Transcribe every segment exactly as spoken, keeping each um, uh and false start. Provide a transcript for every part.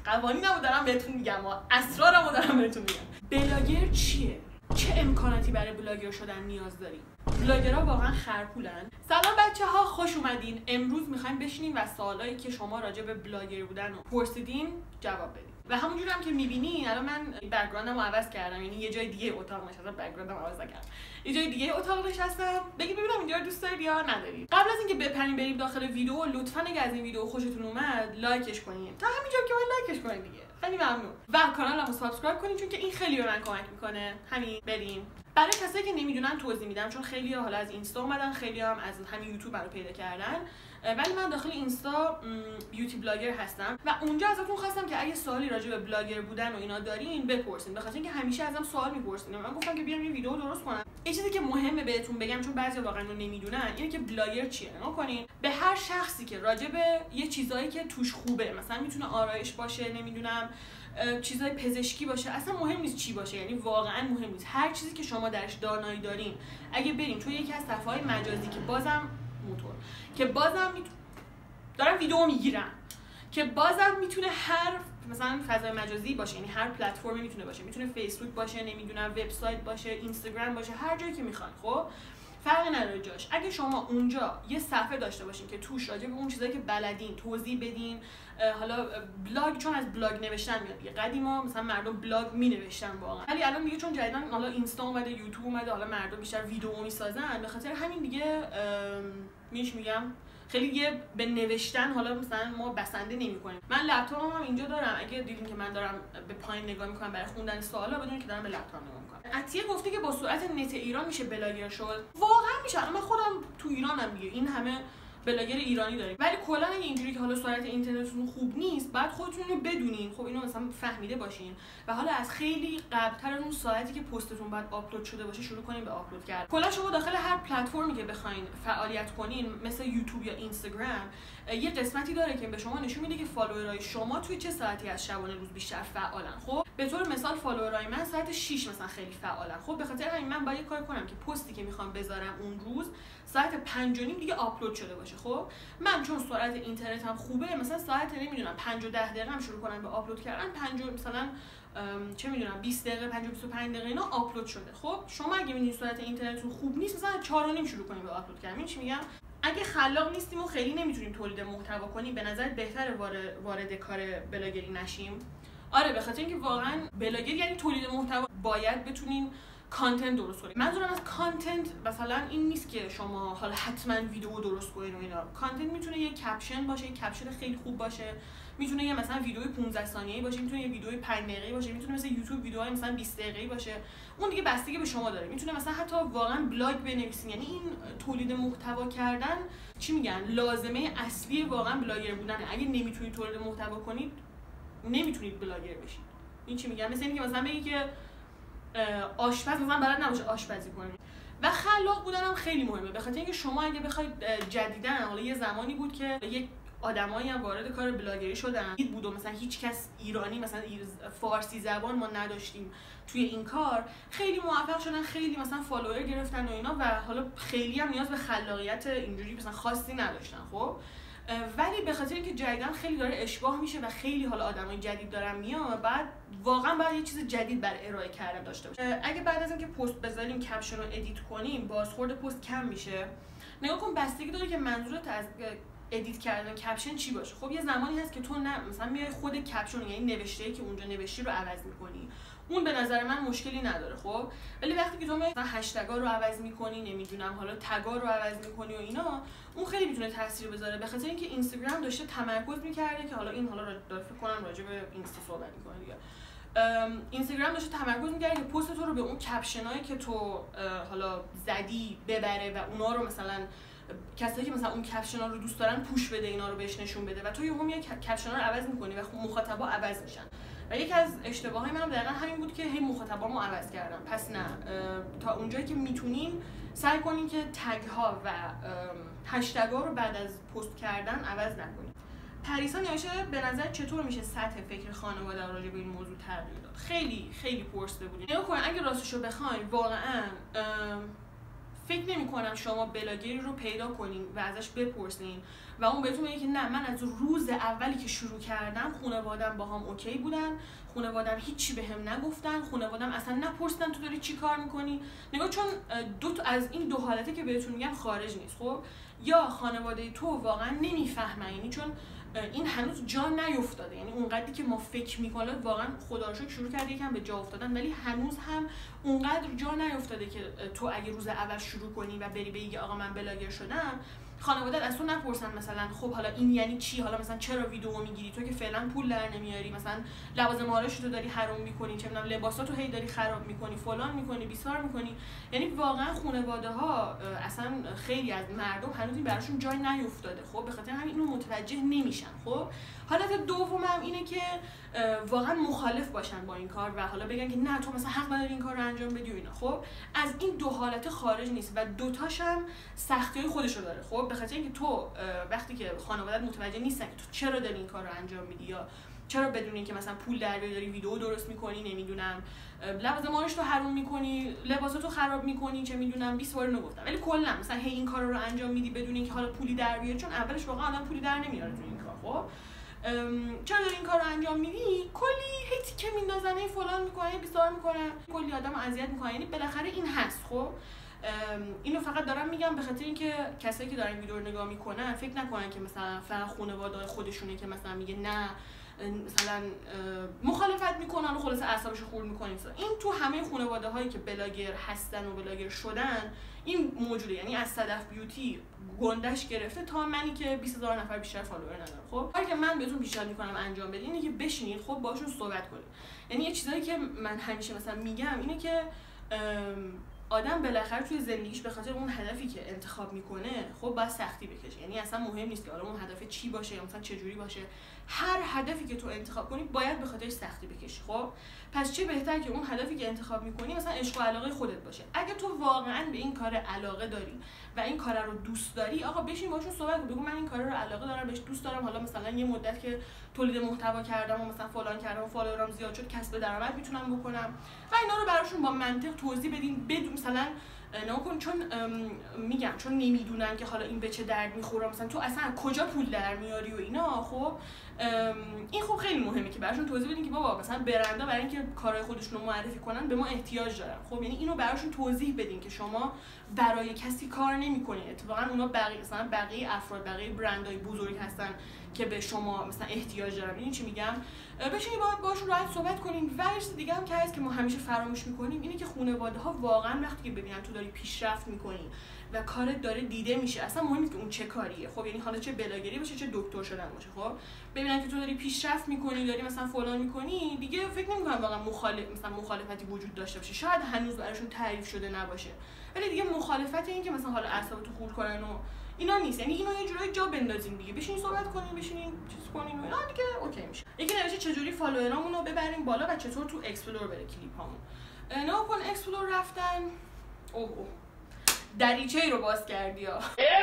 قوانینمو دارم بهتون میگم، اسرارمو دارم بهتون میگم. بلاگر چیه؟ چه امکاناتی برای بلاگر شدن نیاز داریم؟ بلاگرها واقعا خرپولن. سلام بچه ها، خوش اومدین. امروز میخوایم بشینیم و سوالایی که شما راجع به بلاگر بودن رو پرسیدین جواب بدیم. و همونجوری هم که میبینین الان من بک‌گراندمو عوض کردم، یعنی یه جای دیگه اتاق نشستم، بک‌گراندمو عوض نکردم، یه جای دیگه اتاق نشستم. بگید ببینم اینجا رو دوست دارید یا ندارید. قبل از اینکه بپریم بریم داخل ویدیو، لطفاً اگه از این ویدیو خوشتون اومد لایکش کنین. تا همینجا که باید لایکش کنین دیگه، خیلی ممنون. و کانالمو سابسکرایب کنین چون که این خیلی به من کمک میکنه. همین بریم. برای کسایی که نمیدونن توضیح میدم، چون خیلی ها حالا از اینستا اومدن، خیلی هم از همین یوتیوب رو پیدا کردن، ولی من داخل اینستا بیوتی بلاگر هستم و اونجا ازتون خواستم که اگه سوالی راجع به بلاگر بودن و اینا دارین بپرسین، بخاطر اینکه همیشه ازم سوال میپرسین. من گفتم که بیام این ویدیو درست کنم. یه چیزی که مهمه بهتون بگم چون بعضی واقعا رو نمیدونن اینه که بلاگر چیه. نگاه کنین به هر شخصی که راجع به یه چیزایی که توش خوبه، مثلا میتونه آرایش باشه، نمیدونم چیزای پزشکی باشه، اصلا مهم نیست چی باشه، یعنی واقعا مهم نیست، هر چیزی که شما درش دانایی دارین اگه بریم توی یکی از صفحه‌های مجازی که بازم موتور که بازم میتون... دارم ویدیو میگیرم که بازم میتونه هر مثلا فضای مجازی باشه، یعنی هر پلتفرمی میتونه باشه، میتونه فیسبوک باشه، نمیدونم وبسایت باشه، اینستاگرام باشه، هر جایی که میخوان. خب فرقی نداره جاش. اگه شما اونجا یه صفحه داشته باشین که توش راجع به اون چیزایی که بلدین توضیح بدین، حالا بلاگ، چون از بلاگ نوشتن میاد دیگه، قدیما مثلا مردم بلاگ مینوشتن واقعا، ولی الان دیگه چون جدیدن حالا اینستا اومده، یوتیوب اومده، حالا مردم بیشتر ویدیو میسازن، به خاطر همین دیگه میش میگم خیلی یه به نوشتن حالا مثلا ما بسنده نمی‌کنیم. من لپتاپم هم اینجا دارم، اگه دیدین که من دارم به پایین نگاه می‌کنم برای خوندن سوالا، بدونید که دارم به لپتاپ نگاه می‌کنم. عطیه گفته که با سرعت نت ایران میشه بلاگر شد. واقعا میشه. من خودم تو ایرانم دیگه، این همه بلاگر ایرانی داریم، ولی کلا اگه اینجوری که حالا سرعت اینترنتتون خوب نیست، بعد خودتون رو بدونین، خب اینو مثلا فهمیده باشین و حالا از خیلی قبل‌تر از اون ساعتی که پستتون بعد آپلود شده باشه شروع کنین به آپلود کردن. کلا شما داخل هر پلتفرمی که بخواین فعالیت کنین، مثل یوتیوب یا اینستاگرام، یه قسمتی داره که به شما نشون میده که فالوورای شما توی چه ساعتی از شبانه روز بیشتر فعالن. خب به طور مثال فالوورای من ساعت شش مثلا خیلی فعالن. خب به خاطر همین من باید کار کنم که پستی که میخوام بذارم اون روز ساعت پنج و نیم دیگه آپلود شده باشه. خب من چون سرعت اینترنتم خوبه، مثلا ساعت نمیدونم پنج و ده دقیقه هم شروع کنم به آپلود کردن، پنج مثلا چه میدونم بیست دقیقه، پنج و بیست و پنج دقیقه اینا آپلود شده. خب شما اگه میدونید سرعت اینترنتتون خوب نیست، مثلا چهار و نیم شروع کنید به آپلود کردن. چی میگم؟ اگه خلاق نیستیم و خیلی نمیتونیم تولید محتوا کنیم، به نظر بهتره وارد کار بلاگری نشیم؟ آره، به خاطر اینکه واقعا بلاگر یعنی تولید محتوا، باید بتونین کانتنت درست کنید. منظورم از کانتنت مثلا این نیست که شما حالا حتما ویدیو درست کنید و اینا. کانتنت میتونه یه کپشن باشه، یه کپشن خیلی خوب باشه، میتونه یه مثلا ویدیوی پانزده ثانیه‌ای باشه، میتونه یه ویدیوی پنج دقیقه‌ای باشه، میتونه مثل یوتیوب ویدیوهای مثلا بیست دقیقه‌ای باشه. اون دیگه بستگی به شما داره. میتونه مثلا حتی واقعا بلاگ بنویسین. یعنی این تولید محتوا کردن چی میگن؟ لازمه اصلی واقعا بلاگر بودن. اگه نمیتونید تولید محتوا کنید، نمیتونید بلاگر بشید. این چی میگم؟ مثلا اینکه مثلا بگی که آشپز مثلا بلد نباشه آشپزی کنه. و خلاق بودن هم خیلی مهمه، به خاطر اینکه شما اگه بخواید جدیدن، حالا یه زمانی بود که یک آدمایی هم وارد کار بلاگری شدن، دید بود و مثلا هیچ کس ایرانی مثلا فارسی زبان ما نداشتیم توی این کار، خیلی موفق شدن، خیلی مثلا فالوور گرفتن و اینا، و حالا خیلی هم نیاز به خلاقیت اینجوری مثلا خاصی نداشتن. خب ولی به خاطر اینکه جدیدن خیلی داره اشباح میشه و خیلی حالا آدمای جدید دارن میان، بعد واقعا باید یه چیز جدید برای ارائه کردن داشته باشه. اگه بعد از اینکه پست بذاریم کپشن رو ادیت کنیم، بازخورد پست کم میشه. نگاه کن، بستگی داره که منظورت از ادیت کردن کپشن چی باشه. خب یه زمانی هست که تو نه مثلا میای خود کپشن، یعنی نوشته‌ای که اونجا نوشتی رو عوض می‌کنی، اون به نظر من مشکلی نداره. خب ولی وقتی که تو مثلا هشتگ‌ها رو عوض می‌کنی، نمیدونم حالا تگ‌ها رو عوض می‌کنی و اینا، اون خیلی میتونه تاثیر بذاره. به خاطر اینکه اینستاگرام داشته تمرکز می‌کرده که حالا این حالا داره فکر کنم راجع به اینستا صحبت می‌کنه دیگه. اینستاگرام داشته تمرکز می‌کرده که پست تو رو به اون کپشنایی که تو حالا زدی ببره و اونا رو مثلا کسایی که مثلا اون کپشنا رو دوست دارن پوش بده، اینا رو بهش نشون بده، و تو یهو میای کپشنا رو عوض می‌کنی و مخاطبا عوض میشن. و یکی از اشتباهای منم دقیقاً همین بود که هی مخاطبامو عوض کردم. پس نه، تا اونجایی که میتونین سعی کنین که تگ ها و هشتگ ها رو بعد از پست کردن عوض نکنین. پریسا نوشته به نظر چطور میشه سطح فکر خانواده راجع به این موضوع تغییر داد؟ خیلی خیلی پرسیده بودین. نگاه کن، اگه راستشو بخواید واقعاً فکر نمی کنم شما بلاگری رو پیدا کنین و ازش بپرسین و اون بهتون بگه که نه من از روز اولی که شروع کردم خانواده‌ام با هم اوکی بودن، خانواده‌ام هیچی بهم نگفتن، خانواده‌ام اصلا نپرسیدن تو داری چی کار میکنی. نگاه چون دو تا از این دو حالته که بهتون میگم خارج نیست. خب یا خانواده تو واقعا نمیفهمن، یعنی چون این هنوز جا نیفتاده، یعنی اونقدری که ما فکر میکنه واقعا خدا رو شکر شروع کرده یکم به جا افتادن، ولی هنوز هم اونقدر جا نیفتاده که تو اگه روز اول شروع کنی و بری بگی آقا من بلاگر شدم، خانواده‌ات از تو نپرسن مثلا خب حالا این یعنی چی، حالا مثلا چرا ویدیو میگیری، تو که فعلا پول در نمیاری، مثلا لوازم آرایش تو داری حرام میکنی، چه میدونم لباساتو هی داری خراب میکنی، فلان میکنی، بیسار میکنی. یعنی واقعا خانواده‌ها اصلا خیلی از مردم هنوز این براشون جای نیفتاده. خب به خاطر همین اینو متوجه نمیشن. خب حالت دومم اینه که واقعا مخالف باشن با این کار و حالا بگن که نه تو مثلا حق نداری این کار رو انجام بدی و اینا. خب از این دو حالت خارج نیست و دوتاش هم سختی‌های خودشو داره. خب به خاطر اینکه تو وقتی که خانواده‌ات متوجه نیستن که تو چرا داری این کار رو انجام میدی یا چرا بدون اینکه مثلا پول در بیاری داری ویدیو درست میکنی، نمیدونم لوازم آرایش تو حروم میکنی، لباساتو خراب میکنی، چه میدونم بیست بار اینو گفتم، ولی کلا مثلا هی این کارا رو انجام میدی بدون اینکه حالا پولی در بیاری، چون اولش واقعا آدم پولی در نمیاره تو این کار. خب چرا داری این کار رو انجام میدی؟ کلی هی تیکه میندازن، هی فلان میکنن، بیسار میکنن، کلی آدمو اذیت میکنن. یعنی بالاخره این هست. خب اینو فقط دارم میگم به خاطر اینکه کسایی که دارن ویدیو رو نگاه میکنن فکر نکنن که مثلا فقط خانواده خودشونه که مثلا میگه نه مثلا مخالفت میکنن و خلاص اعصابش خورد میکنن. این تو همه خانواده هایی که بلاگر هستن و بلاگر شدن این موجوده. یعنی از صدف بیوتی گندش گرفته تا منی که بیست هزار نفر بیشتر فالوور ندارم. خب کاری که من بهتون پیشنهاد میکنم انجام بدین اینه که بشینید خب باشون صحبت کنید. یعنی یه چیزایی که من همیشه مثلا میگم اینه که آدم بالاخره توی زندگیش به خاطر اون هدفی که انتخاب میکنه خب باید سختی بکشه. یعنی اصلا مهم نیست که حالا اون هدف چی باشه یا مثلا چه جوری باشه، هر هدفی که تو انتخاب کنی باید به خاطرش سختی بکشی. خب پس چه بهتر که اون هدفی که انتخاب میکنی مثلا عشق و علاقه خودت باشه. اگه تو واقعا به این کار علاقه داری و این کار رو دوست داری، آقا بشین باشون صحبت کن، بگو من این کار رو علاقه دارم، بهش دوست دارم، حالا مثلا یه مدت که تولید محتوا کردم و مثلا فلان کردم و فالوورام زیاد شد کسب درآمد میتونم بکنم و اینا رو براشون با منطق توضیح بدین. بدون مثلا نکن چون میگم چون نمیدونن که حالا این به چه درد میخوره، مثلا تو اصلا کجا پول در میاری و اینا. خب این خب خیلی مهمه که براشون توضیح بدین که بابا مثلا برندا برای اینکه کارهای خودشون رو معرفی کنن به ما احتیاج دارن. خب یعنی اینو براشون توضیح بدین که شما برای کسی کار نمیکنین، اتفاقا اونا بقیه مثلا بقیه افراد بقیه برندهای بزرگ هستن که به شما مثلا احتیاج دارن. این چی میگم؟ بشینید باهاش باشون راحت صحبت کنین. و یه چیز دیگه هم که هست که ما همیشه فراموش میکنیم اینه که خانواده ها واقعا وقتی که ببینن تو داری پیشرفت میکنی و کارت داره دیده میشه، اصلا مهم نیست که اون چه کاریه. خب یعنی حالا چه بلاگری باشه چه دکتر شدن باشه، خب ببینن که تو داری پیشرفت میکنی، داری مثلا فلان میکنی، دیگه فکر نمیکنم واقعا مخالف مثلا مخالفتی وجود داشته باشه. شاید هنوز براشون تعریف شده نباشه، ولی دیگه مخالفت این که مثلا حالا اعصابتو خورد کنن و اینا نیست. یعنی اینو یه جورایی جا بندازین دیگه، بشینین صحبت کنین، بشینین چیز کنین و اینا دیگه اوکی میشه. یکی نوشته چجوری فالوورامون رو ببریم بالا و چطور تو اکسپلور بره کلیپامون. نه کن اکسپلور رفتن. اوه اوه دریچه ای رو باز کردی ها.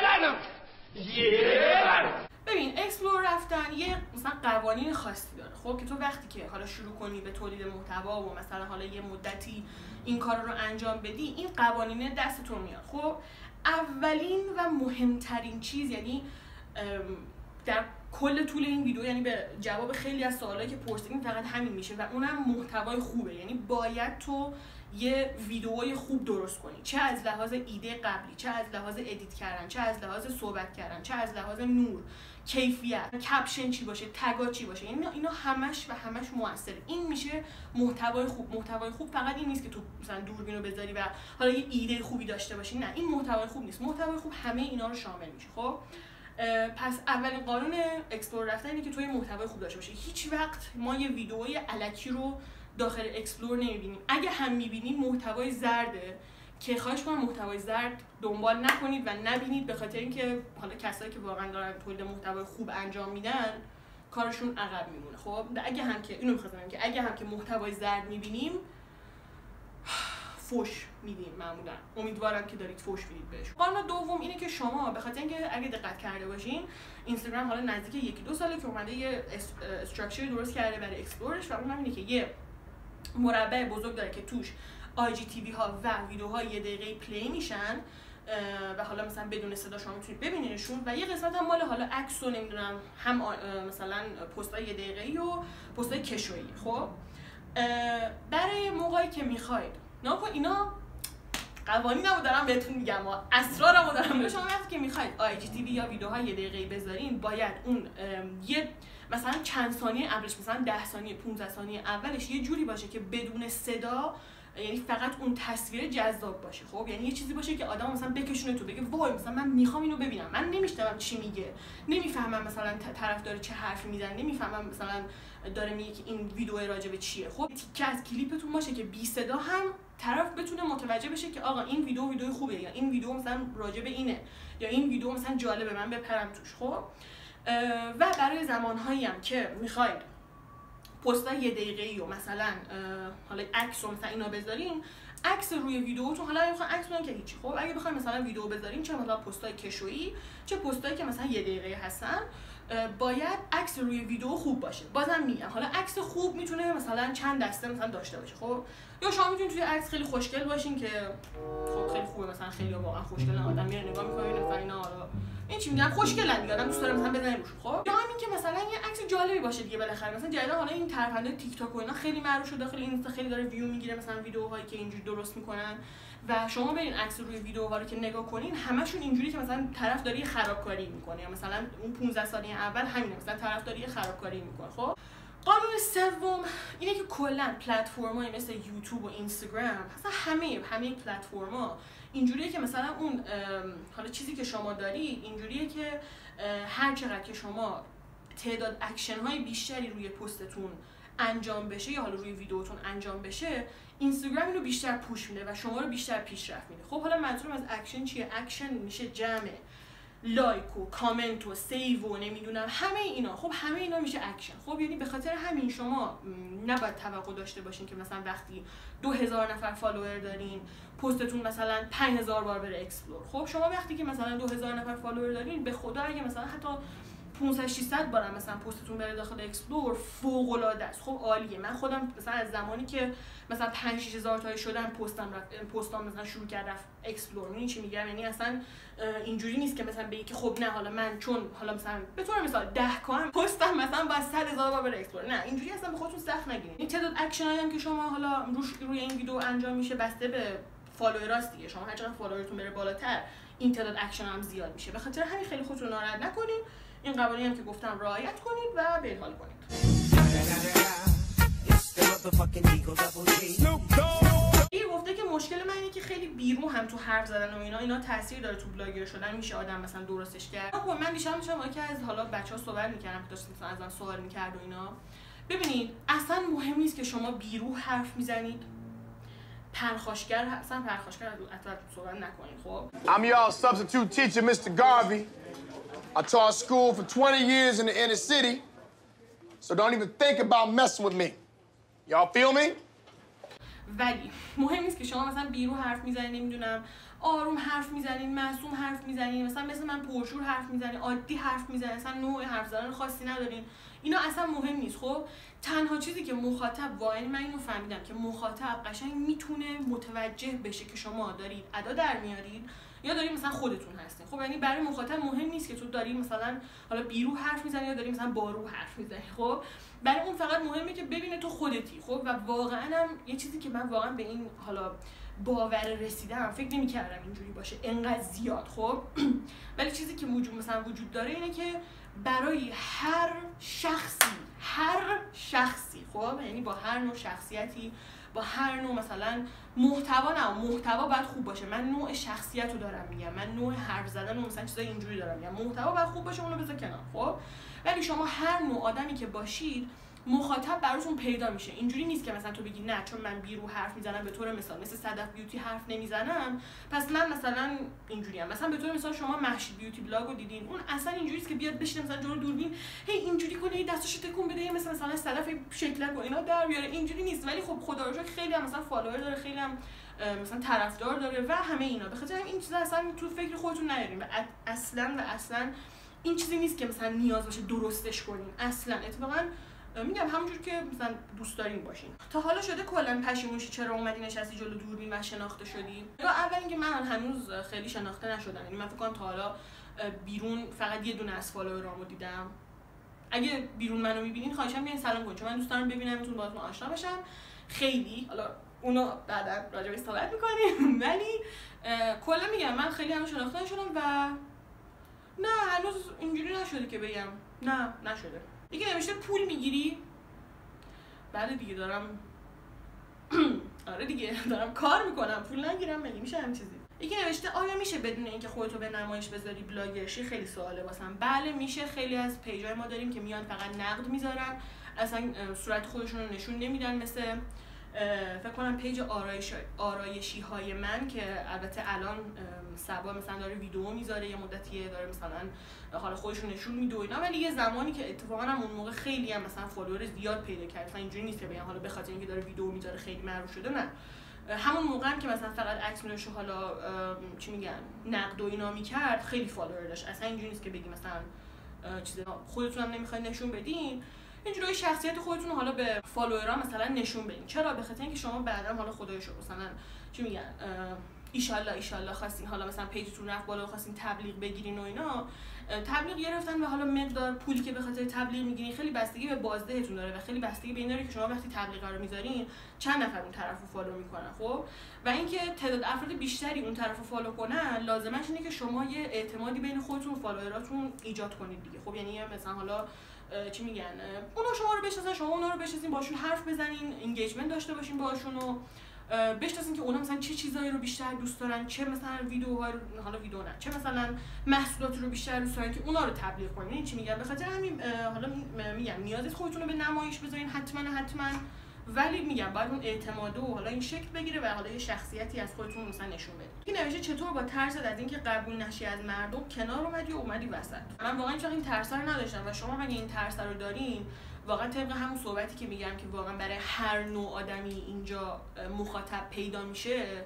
ببین اکسپلور رفتن یه مثلا قوانین خاصی داره. خب که تو وقتی که حالا شروع کنی به تولید محتوا و مثلا حالا یه مدتی این کار رو انجام بدی، این قوانین دستتون میاد. خب اولین و مهمترین چیز، یعنی در کل طول این ویدیو، یعنی به جواب خیلی از سوالایی که پرسیدین فقط همین میشه و اونم محتوای خوبه. یعنی باید تو یه ویدیوی خوب درست کنی، چه از لحاظ ایده قبلی، چه از لحاظ ادیت کردن، چه از لحاظ صحبت کردن، چه از لحاظ نور، کیفیت، کپشن چی باشه، تگا چی باشه. یعنی اینا همش و همش موثره. این میشه محتوای خوب. محتوای خوب فقط این نیست که تو مثلا دوربین رو بذاری و حالا یه ایده خوبی داشته باشی، نه این محتوای خوب نیست. محتوای خوب همه اینا رو شامل میشه. خب پس اولین قانون اکسپلور رفتن اینه که تو یه محتوای خوب داشته باشی. هیچ وقت ما یه ویدئوی الکی رو داخل اکسپلور نمیبینیم. اگه هم میبینیم محتوای زرده که خواهش کنم محتوای زرد دنبال نکنید و نبینید، به خاطر اینکه حالا کسایی که واقعا دارن تولید محتوای خوب انجام میدن کارشون عقب میمونه. خب اگه هم که اینو می‌خواستم بگم که اگه هم که محتوای زرد میبینیم فوش میدیم معمولا. امیدوارم که دارید فوش میدید بهش. قانون دوم اینه که شما به خاطر اینکه اگه دقت کرده باشین اینستاگرام حالا نزدیک یکی دو ساله که اومده یه استراکچر درست کرده برای اکسپلورش و اونم اینه که یه مربع بزرگ داره که توش آی جی تی وی ها و ویدیوهای یه دقیقه پلی میشن و حالا مثلا بدون صدا شما میتونید ببینینشون و یه قسمت هم مال حالا عکس و نمیدونم هم مثلا پستای یه دقیقه‌ای و پستای کشویی. خب برای موقعی که میخواید ناکن اینا قوانین رو دارم بهتون میگم و اسرارمو دارم بهتون. شما وقتی که میخواید آی جی تی وی یا ویدیوهای یه دقیقه‌ای بذارین باید اون یه مثلا چند ثانیه اولش، مثلا ده ثانیه پانزده ثانیه اولش یه جوری باشه که بدون صدا، یعنی فقط اون تصویر جذاب باشه. خب یعنی یه چیزی باشه که آدم مثلا بکشونه تو بگه وای مثلا من میخوام اینو ببینم، من نمیشنوم چی میگه، نمیفهمم مثلا طرف داره چه حرفی میزنه، نمیفهمم مثلا داره میگه که این ویدیو راجع به چیه. خب تیکه از کلیپتون باشه که بی صدا هم طرف بتونه متوجه بشه که آقا این ویدیو ویدیو خوبه، یا این ویدیو مثلا راجع به اینه، یا این ویدیو مثلا جالبه من بپرم توش. خب و برای زمانهایی هم که میخواید پستای یه دقیقه‌ای و مثلا حالا عکس و مثلا اینا بذارین، عکس روی ویدیوتون، حالا اگه بخواید عکس بذارین که هیچی. خب اگه بخواید مثلا ویدیو بذارین، چه مثلا پستای کشویی چه پستایی که مثلا یه دقیقه هستن، باید عکس روی ویدیو خوب باشه. بازم میگم حالا عکس خوب میتونه مثلا چند دسته مثلا داشته باشه. خب یا شما میتونید توی عکس خیلی خوشگل باشین که خب خیلی خوبه، مثلا خیلی واقعا خوشگلن، آدم میره نگاه میکنه اینا فاینا، حالا این چی میگم خوشگلن دیگه، آدم دوست داره مثلا بزنه روش. خب یا همین که مثلا یه عکس جالبی باشه دیگه. بالاخره مثلا جدیدا حالا این طرفنده تیک تاک و اینا خیلی معروف شده، داخل اینستا خیلی داره ویو میگیره مثلا ویدیوهایی که اینجوری درست میکنن و شما برین عکس روی ویدیوها رو که نگاه کنین همشون اینجوری که مثلا طرف داره خرابکاری میکنه، یا مثلا اون پانزده ثانیه اول همینه مثلا طرف داره خرابکاری میکنه. خب قانون سوم اینه که کلا پلتفرم‌های مثل یوتیوب و اینستاگرام، مثلا همه همه پلتفرم‌ها اینجوریه که مثلا اون حالا چیزی که شما داری اینجوریه که هر چقدر که شما تعداد اکشن های بیشتری روی پستتون انجام بشه یا حالا روی ویدیوتون انجام بشه، اینستاگرام اینو بیشتر پوش میده و شما رو بیشتر پیشرفت میده. خب حالا منظورم از اکشن چیه؟ اکشن میشه جمع لایک و کامنت و سیو و نمیدونم همه اینا. خب همه اینا میشه اکشن. خب یعنی به خاطر همین شما نباید توقع داشته باشین که مثلا وقتی دو هزار نفر فالوور دارین پستتون مثلا پنج هزار بار بره اکسپلور. خب شما وقتی که مثلا دو هزار نفر فالوور دارین به خدا اگه مثلا حتی پانصد ششصد بار مثلا پستتون بره داخل اکسپلور فوق العاده است. خب عالیه. من خودم مثلا از زمانی که مثلا پنج شش هزار تایی شدم پستم رفت پستام مثلا شروع کرد رفت اکسپلور. می‌بینی چی میگم؟ یعنی اصلا اینجوری نیست که مثلا بگی که خب نه حالا من چون حالا مثلا به طور مثال ده کا هم پستم مثلا با صد هزار بار بره اکسپلور. نه اینجوری اصلا به خودتون سخت نگیرید. این تعداد اکشنایی هم که شما حالا روش روی این ویدیو انجام میشه بسته به فالووراست دیگه. شما هر چقدر فالوورتون بره بالاتر این تعداد اکشن هم زیاد میشه. به خاطر همین خیلی خودتون ناراحت نکنید. این قوانینی هم که گفتم رعایت کنید و به حال کنید. این گفته که مشکل من اینه که خیلی بیرو هم تو حرف زدن و اینا اینا تاثیر داره تو بلاگر شدن. میشه آدم مثلا درستش کرد. خب من دیشب میشم که از حالا بچه‌ها صحبت می‌کردم که داشت مثلا ازم سوال می‌کرد و اینا. ببینید اصلا مهم نیست که شما بیرو حرف میزنید. پرخاشگر اصلا پرخاشگر اصلا صحبت نکنید. خب I'm your substitute teacher Mister Garvey. I taught school for twenty years in the inner city. So don't even think about messing with me. Y'all feel me? ولی مهم نیست که شما مثلا بیرو حرف میزنید، نمیدونم آروم حرف میزنید، معصوم حرف میزنید، مثلا مثل من پرشور حرف میزنید، عادی حرف میزنید، مثلا نوع حرف زدن خاصی ندارین. اینا اصلا مهم نیست. خب تنها چیزی که مخاطب واقعا من اینو فهمیدم که مخاطب قشنگ میتونه متوجه بشه که شما دارید ادا در میارید یا دارید مثلا خودتون هستین. خب یعنی برای مخاطب مهم نیست که تو داری مثلا حالا بیرو حرف میزنی یا داری مثلا بارو حرف میزنی. خب برای اون فقط مهمه که ببینه تو خودتی. خب و واقعا هم یه چیزی که من واقعا به این حالا باور رسیدم، فکر نمی‌کردم اینجوری باشه انقدر زیاد. خب ولی چیزی که وجود مثلا وجود داره اینه که برای هر شخصی هر شخصی خب یعنی با هر نوع شخصیتی، با هر نوع مثلا محتوا، نه محتوا باید خوب باشه. من نوع شخصیت رو دارم میگم، من نوع حرف زدن و مثلا چیزای اینجوری دارم میگم. محتوا باید خوب باشه، اونو بذار کنار. خب ولی شما هر نوع آدمی که باشید مخاطب براتون پیدا میشه. اینجوری نیست که مثلا تو بگی نه چون من بیرو حرف میزنم به طور مثال مثل صدف بیوتی حرف نمیزنم پس من مثلا اینجوری ام. مثلا به طور مثال شما مهشید بیوتی بلاگو دیدین، اون اصلا اینجوری است که بیاد بشینه مثلا جلوی دوربین هی اینجوری کنه، هی دستاشو تکون بده، مثلا مثلا صدف شکلک و اینا در بیاره. اینجوری نیست. ولی خب خدا رو شکر خیلی هم مثلا فالوور داره، خیلی هم مثلا طرفدار داره و همه اینا. به خاطر این چیزا اصلا تو فکر خودتون نیارین و اصلا و اصلا این چیزی نیست که مثلا نیاز باشه درستش کنین. اصلا اتفاقا میگم همونجور که مثلا دوست دارین باشین. تا حالا شده کلا پشیمونشی چرا اومدی نشستی جلو دوربین و شناخته شدی؟ یا اول اینکه من هنوز خیلی شناخته نشدم، یعنی من فکر کنم تا حالا بیرون فقط یه دونه از فالوورامو دیدم. اگه بیرون منو میبینین خواهشام بیاین سلام کنین، چون من دوست دارم ببینمتون، باهاتون آشنا بشم. خیلی حالا اونو بعدا راجع بهش صحبت می‌کنیم، ولی کلا میگم من خیلی هم شناخته نشدم و نه هنوز اینجوری نشده که بگم نه نشده. دیگه نوشته پول میگیری؟ بله دیگه دارم آره دیگه دارم کار میکنم، پول نگیرم مگه میشه هم چیزی؟ یکی نوشته آیا میشه بدون اینکه خودتو به نمایش بذاری بلاگرشی؟ خیلی سواله واسم. بله میشه. خیلی از پیجای ما داریم که میان فقط نقد میذارن، اصلا صورت خودشون رو نشون نمیدن، مثل فکر کنم پیج آرایش آرایشی های من که البته الان سبا مثلا داره ویدیو میذاره، یه مدتیه داره مثلا حالا خودش رو نشون میده و اینا، ولی یه زمانی که اتفاقا هم اون موقع خیلی هم مثلا فالوور زیاد پیدا کرد، مثلا اینجوری نیست که بگم حالا به خاطر اینکه داره ویدیو میذاره خیلی معروف شده، نه. همون موقع هم که مثلا فقط عکس می‌نوشت حالا چی میگن نقد و اینا میکرد خیلی فالوور داشت. اصلا اینجوری نیست که بگی مثلا چیزا خودتون هم نمیخواید نشون بدین، اینجوری شخصیت خودتون حالا به فالوورها مثلا نشون بدین. چرا؟ به خاطر اینکه شما بعدا حالا خدایشو مثلا چی میگن ایشالله ایشالله خواستین حالا مثلا پیجتون رفت بالا و خواستین تبلیغ بگیرین و اینا، تبلیغ گرفتن و حالا مقدار پولی که به خاطر تبلیغ میگیرین خیلی بستگی به بازدهتون داره و خیلی بستگی به این داره که شما وقتی تبلیغ رو میذارین چند نفر اون طرفو فالو میکنن. خب و اینکه تعداد افراد بیشتری اون طرفو فالو کنن لازمش اینه که شما یه اعتمادی بین خودتون و فالووراتون ایجاد کنید دیگه. خب یعنی مثلا حالا چی میگن اونا شما رو بشناسن، شما اونا رو بشناسین، باشون حرف بزنین، اینگیجمنت داشته باشین باشون و بشناسین که اونا مثلا چه چیزایی رو بیشتر دوست دارن، چه مثلا ویدیوها رو حالا ویدیو نه چه مثلا محصولات رو بیشتر دوست دارن که اونا رو تبلیغ کنین. این چی میگم؟ به خاطر همین حالا میگم نیازی خودتون رو به نمایش بذارین حتما حتما، ولی میگم باید اون اعتماد و حالا این شکل بگیره و حالا یه شخصیتی از خودتون مثلا نشون بدید. این نوشته چطور با ترس از اینکه قبول نشی از مردم کنار اومدی و اومدی وسط؟ من واقعا چون این ترس رو نداشتم و شما مگه این ترس رو دارین، واقعا طبق همون صحبتی که میگم که واقعا برای هر نوع آدمی اینجا مخاطب پیدا میشه،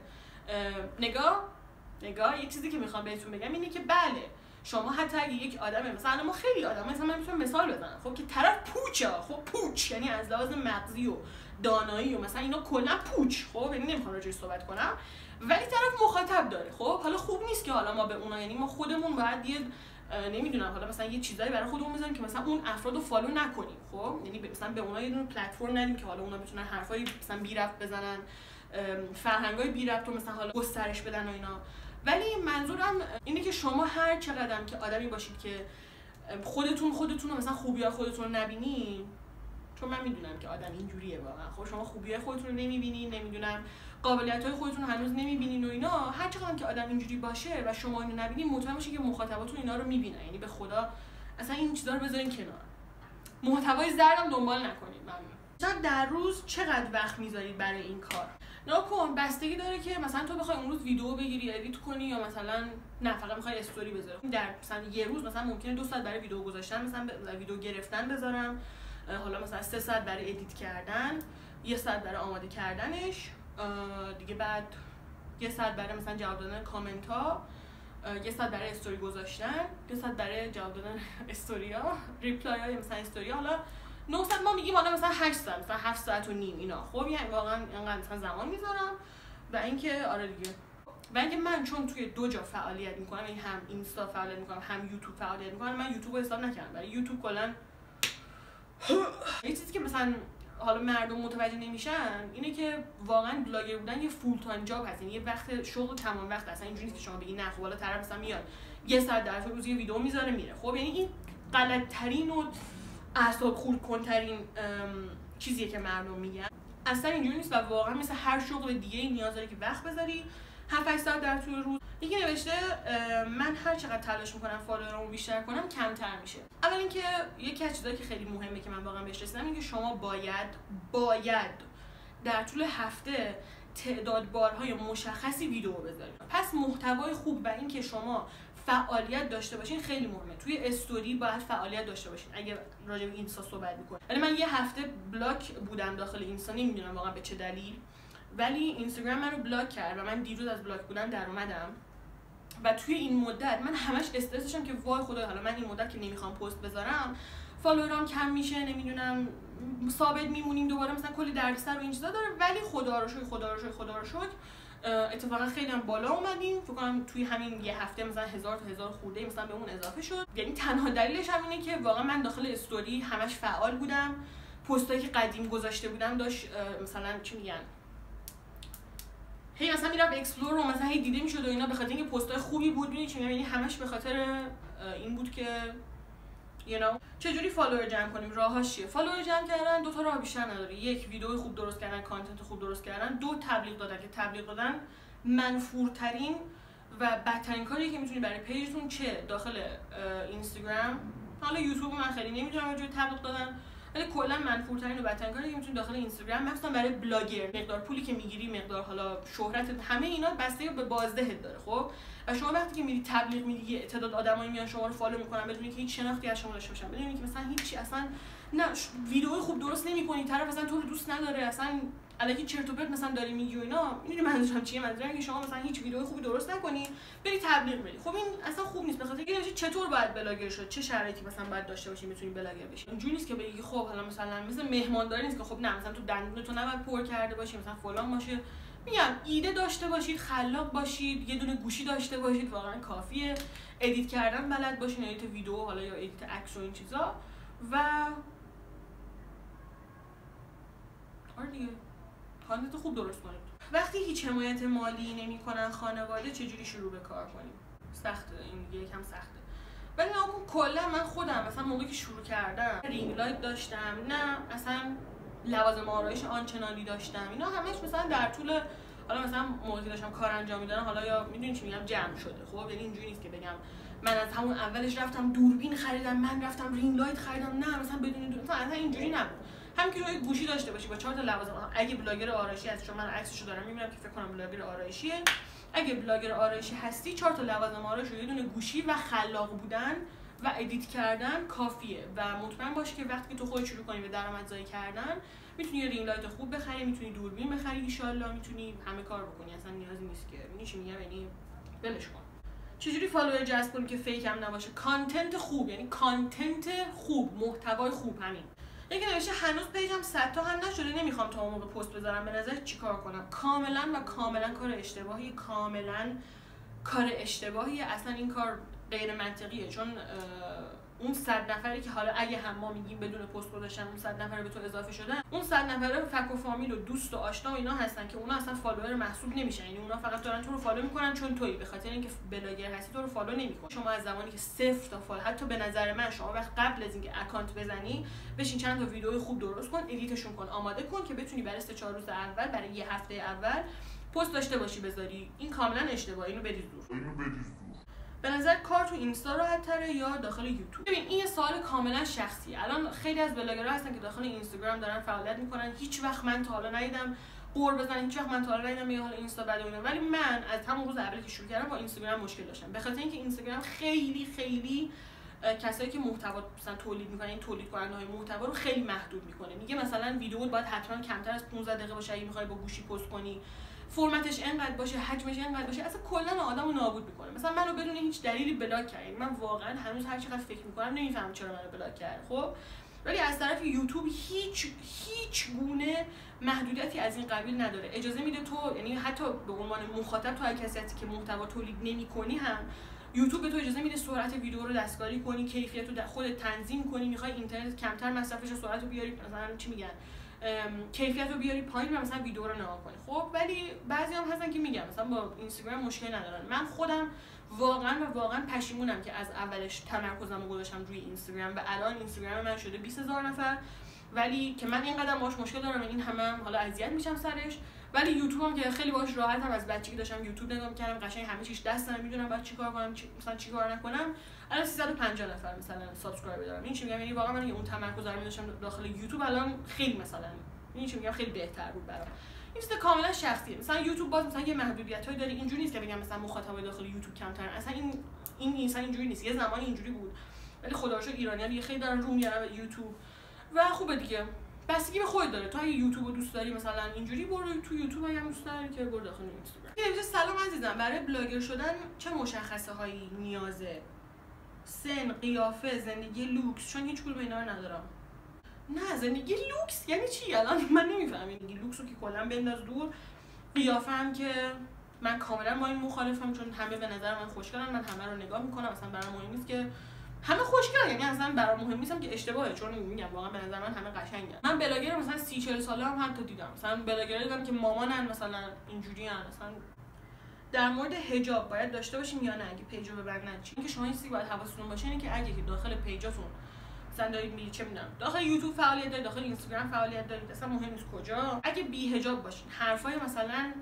نگاه نگاه یه چیزی که میخوام بهتون بگم اینه که بله شما حتی اگه یک آدمه مثلا ما خیلی آدمه مثلا من میتونم مثال بزنم خب که طرف پوچه، خب پوچ یعنی از لحاظ مغزی و دانایی و مثلا اینا کلا پوچ، خب یعنی نمیخوام راجعش صحبت کنم، ولی طرف مخاطب داره. خب حالا خوب نیست که حالا ما به اونا یعنی ما خودمون باید یه نمیدونم حالا مثلا یه چیزایی برای خودمون بزنیم که مثلا اون افرادو فالو نکنیم، خب یعنی مثلا به اونا یه دونه پلتفرم ندیم که حالا اونا بتونن حرفای مثلا بی ربط بزنن، فرهنگای بی ربط رو مثلا حالا گسترش بدن و اینا. ولی منظورم اینه که شما هر چقدر که آدمی باشید که خودتون خودتون رو مثلا خوبی‌های خودتون رو نبینین، چون من میدونم که آدم اینجوریه واقعا، خب شما خوبی‌های خودتون رو نمیبینین، نمیدونم قابلیت‌های خودتون رو هنوز نمیبینین و اینا، هر چقدر که آدم اینجوری باشه و شما اینو نبینین مطمئن باشید که مخاطباتون اینا رو میبینن. یعنی به خدا اصلا این چیزا رو بذارین کنار، محتوای زردم دنبال نکنید. ممنون. مثلا در روز چقدر وقت میذارید برای این کار؟ ناکن بستگی داره که مثلا تو بخوای اون روز ویدیو بگیری ادیت کنی یا مثلا نه فقط میخوای استوری بذاری. در مثلا یه روز مثلا ممکنه دو ساعت برای ویدیو گذاشتن مثلا ویدیو گرفتن بذارم، حالا مثلا سه ساعت برای ادیت کردن، یه ساعت برای آماده کردنش دیگه، بعد یه ساعت برای مثلا جواب دادن کامنت ها، یه ساعت برای استوری گذاشتن، یه ساعت برای جواب دادن استوری ها، ریپلای های مثلا استوری، حالا نه ساعت ما میگیم حالا مثلا هشت ساعت مثلا هفت ساعت و نیم اینا. خب یعنی واقعا اینقدر مثلا زمان میذارم و اینکه آره دیگه و اینکه من چون توی دو جا فعالیت میکنم، یعنی هم اینستا فعالیت میکنم هم یوتیوب فعالیت میکنم، من یوتیوب رو حساب نکردم برای یوتیوب کلا یه چیزی که مثلا حالا مردم متوجه نمیشن اینه که واقعا بلاگر بودن یه فول تایم جاب هست، یعنی یه وقت شغل تمام وقت هست. اینجوری نیست که شما بگی نه خب حالا طرف مثلا میاد یه ساعت در طول روز یه ویدیو میذاره میره. خب یعنی این غلط ترین و اعصاب خورد کنترین چیزیه که مردم میگن، اصلا اینجوری نیست و واقعا مثل هر شغل دیگه نیاز داره که وقت بذاری هفت هشت ساعت در طول روز. یکی نوشته من هر چقدر تلاش میکنم فالوورامو بیشتر کنم کمتر میشه. اول اینکه یکی از چیزایی که خیلی مهمه که من واقعا بهش رسیدم اینه که شما باید باید در طول هفته تعداد بارهای مشخصی ویدیو بذارید. پس محتوای خوب و اینکه شما فعالیت داشته باشین خیلی مهمه. توی استوری باید فعالیت داشته باشین اگه راجع به اینستا صحبت می‌کنید. ولی من یه هفته بلاک بودم داخل اینستا، نمیدونم واقعا به چه دلیل، ولی اینستاگرام منو بلاک کرد و من دیروز از بلاک بودن در اومدم و توی این مدت من همش استرس داشتم که وای خدایا حالا من این مدت که نمیخوام پست بذارم فالوورام کم میشه، نمیدونم ثابت میمونیم دوباره، مثلا کلی دردسر و این چیزا داره. ولی خدا رو شکر خدا رو شکر خدا رو شکر اتفاقا خیلی هم بالا اومدیم. فکر کنم توی همین یه هفته مثلا هزار تا هزار خورده مثلا به اون اضافه شد. یعنی تنها دلیلش هم اینه که واقعا من داخل استوری همش فعال بودم. پستایی که قدیم گذاشته بودم داشت مثلا چی میگن هی مثلا میرم اکسپلور رو مثلا هی دیده میشد و اینا، به خاطر اینکه پستای خوبی بود. میدونی چی میگم، یعنی همش به خاطر این بود که you know چجوری فالوور جمع کنیم. راهاش چیه؟ فالوور جمع کردن دو تا راه بیشتر نداره. یک، ویدیو خوب درست کردن، کانتنت خوب درست کردن. دو، تبلیغ دادن که تبلیغ دادن منفورترین و بدترین کاریه که میتونی برای پیجتون، چه داخل اینستاگرام، حالا یوتیوب من خیلی نمیدونم راجع به تبلیغ دادن، ولی کلا منفورترین و بدترین کاری که میتونی داخل اینستاگرام، مثلا برای بلاگر، مقدار پولی که میگیری، مقدار حالا شهرت، همه اینا بسته به بازدهت داره. خب و شما وقتی که میری تبلیغ میدی، یه تعداد آدمایی میان شما رو فالو میکنن بدون اینکه هیچ شناختی از شما داشته باشن، بدون اینکه مثلا هیچی، اصلا نه ویدیو خوب درست نمیکنی، طرف اصلا تو رو دوست نداره، اصلا الکی چرت و پرت مثلا داری میگی و اینا. میدونی منظورم چیه؟ منظورم اینه که شما مثلا هیچ ویدیو خوبی درست نکنی بری تبلیغ بدی. خب این اصلا خوب نیست. بخاطر اینکه چطور باید بلاگر شد، چه شرایطی مثلا باید داشته باشی میتونی بلاگر بشی. اینجوری نیست که بگی خب حالا مثلا مثل مهمانداری نیست که خب نه مثلا تو دندون تو نباید پر کرده باشی، مثلا فلان باشه. میگم ایده داشته باشید، خلاق باشید، یه دونه گوشی داشته باشید، واقعا کافیه. ادیت کردن بلد باشین، ادیت ویدیو حالا یا ادیت عکس و این چیزا. و آره دیگه کانتنت خوب درست کنید. وقتی هیچ حمایت مالی نمی‌کنن خانواده، چجوری شروع به کار کنیم؟ سخته، این دیگه یکم سخته. ولی ناگهان کلا من خودم مثلا موقعی که شروع کردم رینگ لایت داشتم، نه اصلا لوازم آرایش آنچنانی داشتم، اینا همش مثلا در طول حالا مثلا موقعی داشتم کار انجام میدادم، حالا یا میدونی چی میگم، جمع شده. خب یعنی اینجوری نیست که بگم من از همون اولش رفتم دوربین خریدم، من رفتم رینگ لایت خریدم، نه مثلا بدون دوربین، مثلا اینجوری نبود. هم که روی گوشی داشته باشی با چهار تا لوازم، اگه بلاگر آرایشی هستی، چون من عکسشو دارم میبینم که فکر کنم بلاگر آرایشیه، اگه بلاگر آرایشی هستی چهار تا لوازم آرایش و یه دونه گوشی و خلاق بودن و ادیت کردن کافیه. و مطمئن باش که وقتی که تو خودت شروع کنی به درآمدزایی کردن، میتونی یه رینگ لایت خوب بخری، میتونی دوربین بخری، ان شاءالله میتونی همه کار بکنی، اصلا نیازی نیست که میشه میگم یعنی ولش کن. چجوری فالوور جذب کنیم که فیک هم نباشه؟ کانتنت خوب، یعنی کانتنت خوب، محتوای خوب. همین یکی نوشته هنوز پیجم صد تا هم نشده، نمیخوام تا اون موقع پست بذارم، به نظر چیکار کنم؟ کاملا و کاملا کار اشتباهی، کاملا کار اشتباهی، اصلا این کار غیر منطقیه. چون اون صد نفری که حالا اگه هم ما میگیم بدون پست گذاشتن اون صد نفر به تو اضافه شدن، اون صد نفره فک و فامیل و دوست و آشنا و اینا هستن که اونا اصلا فالوور محسوب نمیشن. یعنی اونا فقط دارن تو رو فالو میکنن چون تویی، به خاطر اینکه بلاگر هستی تو رو فالو نمیکنن. شما از زمانی که صفر تا فالو، حتی به نظر من شما وقت قبل از اینکه اکانت بزنی بشین چند تا ویدیو خوب درست کن، ادیتشون کن، آماده کن که بتونی برای سه چهار روز اول، برای یه هفته اول پست داشته باشی بذاری. این کاملا اشتباهه، اینو بریز دور. اینو بریز دور. به نظر کار تو اینستا راحت تره یا داخل یوتیوب؟ ببین این یه سوال کاملا شخصیه. الان خیلی از بلاگرها هستن که داخل اینستاگرام دارن فعالیت میکنن، هیچ وقت من تا حالا ندیدم قور بزنن، هیچ وقت من تا حالا ندیدم یا حالا اینستا بده اینا. ولی من از همون روز اولی که شروع کردم با اینستاگرام مشکل داشتم، به خاطر اینکه اینستاگرام خیلی خیلی کسایی که محتوا مثلا تولید میکنن، این تولید کننده های محتوا رو خیلی محدود میکنه. میگه مثلا ویدیو باید حتما کمتر از پانزده دقیقه باشه اگه میخوای با گوشی پست کنی، فرمتش اینقدر باشه، حجمش اینقدر باشه، اصلا کلا آدمو نابود میکنه. مثلا منو بدون هیچ دلیلی بلاک کرد. من واقعا هنوز هر چقدر فکر میکنم نمیفهمم چرا منو بلاک کرد. خب ولی از طرف یوتیوب هیچ هیچ گونه محدودیتی از این قبیل نداره. اجازه میده تو، یعنی حتی به عنوان مخاطب، تو هر کسی هستی که محتوا تولید نمی‌کنی هم یوتیوب به تو اجازه میده سرعت ویدیو رو دستکاری کنی، کیفیت رو خودت تنظیم کنی. میخوای اینترنت کمتر مصرفش، سرعت رو بیاری، مثلا چی میگن، کیفیت رو بیاری پایین و مثلا ویدیو رو نگاه کنی. خب ولی بعضی هم هستن که میگن مثلا با اینستاگرام مشکل ندارن. من خودم واقعا و واقعا پشیمونم که از اولش تمرکزمو گذاشتم روی اینستاگرام و الان اینستاگرام من شده بیست هزار نفر، ولی که من اینقدر باهاش مشکل دارم، این همه هم حالا اذیت میشم سرش. ولی یوتیوب هم که خیلی باهاش راحتم، از بچگی داشتم یوتیوب نگاه می‌کردم، قشنگ همه چیش دستم، میدونم بعد چیکار کنم، چی مثلا چیکار نکنم. الان سیصد و پنجاه نفر مثلا سابسکرایبر دارم. این چی میگم، یعنی واقعا من اون تمرکز رو داشتم داخل یوتیوب، الان خیلی مثلا این چی میگم خیلی بهتر بود برام. این چیز کاملا شخصیه. مثلا یوتیوب باز مثلا یه محدودیتایی داره، اینجوری نیست که بگم مثلا مخاطبای داخل یوتیوب کمتر، اصلا این این انسان اینجوری نیست. یه زمانی اینجوری بود ولی خدا رو شکر ایرانی‌ها دیگه خیلی دارن رو میارن به یوتیوب و خوبه دیگه. بستگی به خودت داره. تو اگه یوتیوب رو دوست داری مثلا اینجوری برو تو یوتیوب، اگه دوست داری که برو داخل اینستاگرام. یه سلام عزیزم، برای بلاگر شدن چه مشخصه هایی نیازه؟ سن، قیافه، زندگی لوکس، چون هیچ کدوم اینا رو ندارم. نه زندگی لوکس یعنی چی؟ الان من نمیفهمم. زندگی لوکس رو که کلا بنداز دور. قیافه هم که من کاملا با این مخالفم، چون همه به نظر من خوشگلن، من همه رو نگاه میکنم، اصلا برام مهم نیست که همه خوشگلن، یعنی اصلا برام مهم نیستم که اشتباهه، چون میگم واقعا به نظر من همه قشنگن. من بلاگر مثلا سی چهل ساله هم حتی دیدم، مثلا بلاگرایی دیدم که مامانن مثلا اینجوریان. مثلا در مورد حجاب باید داشته باشیم یا نه؟ اگه پیجو ببندن چی؟ اینکه شما این چیزی باید حواستون باشه اینه که اگه که داخل پیجاتون مثلا دارید میرید چه میدونم داخل یوتیوب فعالیت دارید، داخل اینستاگرام فعالیت دارید، اصلا مهم نیست کجا، اگه بی حجاب باشین، حرفای مثلا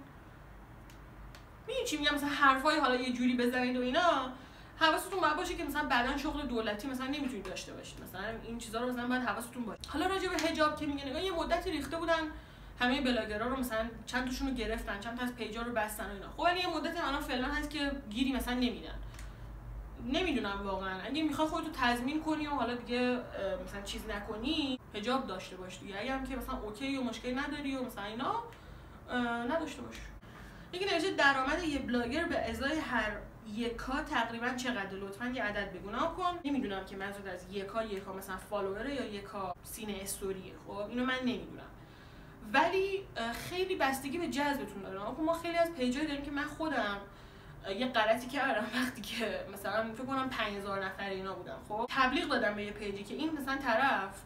میگم چی میگم، مثلا حرفای حالا یه جوری بزنید و اینا، حواستون باید باشه که مثلا بعدن شغل دولتی مثلا نمیتونید داشته باشید، مثلا این چیزا رو مثلا باید حواستون باشه. حالا راجع به حجاب که میگن نگاه، یه مدتی ریخته بودن همه بلاگرها رو، مثلا چند تاشون رو گرفتن، چند تا از پیجا رو بستن و اینا. خب ولی یه مدتی الان فعلا هست که گیری مثلا نمیدن. نمیدونم واقعا اگه میخوای خودتو تضمین کنی و حالا دیگه مثلا چیز نکنی، حجاب داشته باش دیگه. اگه هم که مثلا اوکی و مشکلی نداری و مثلا اینا نداشته باش. یکی نوشته درآمد یه بلاگر به ازای هر یکا تقریبا چقدر؟ لطفاً یه عدد بگو. کن نمیدونم که منظور از یکا یکا مثلا فالووره یا یکا سینه استوریه، خب اینو من نمیدونم، ولی خیلی بستگی به جذبتون داره. ما خیلی از پیجایی داریم که من خودم یه غلطی کردم وقتی که مثلا فکر کنم پنج هزار نفر اینا بودم، خب تبلیغ دادم به یه پیجی که این مثلا طرف